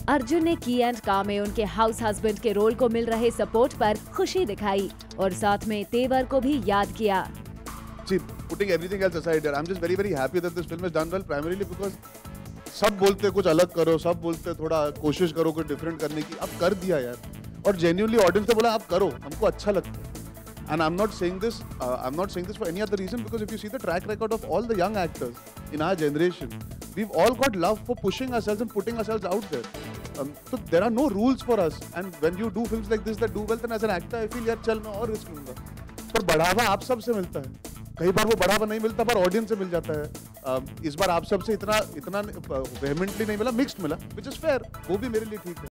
अर्जुन ने की एंड का में उनके हाउस हस्बैंड के रोल को मिल रहे सपोर्ट पर खुशी दिखाई और साथ में तेवर को भी याद किया। See, putting everything else aside, I'm just very happy that this film has done well primarily because सब बोलते कुछ अलग करो, सब बोलते थोड़ा कोशिश करो कुछ डिफरेंट करने की, अब कर दिया यार। और genuinely ऑडियंस ने बोला आप करो, हमको अच्छा लगता है। And I'm not saying this for any other reason because if you see the track record of all the young actors in our generation, we've all got love for pushing ourselves and putting ourselves out there. So there are no rules for us, and when you do films like this that do well, then as an actor I feel यार चल मैं और risk लूंगा। पर बढ़ावा आप सबसे मिलता है। कई बार वो बढ़ावा नहीं मिलता पर ऑडियंस से मिल जाता है। इस बार आप सबसे इतना वेहमेंटली नहीं मिला, मिक्स्ड मिला, which is fair, वो भी मेरे लिए ठीक है।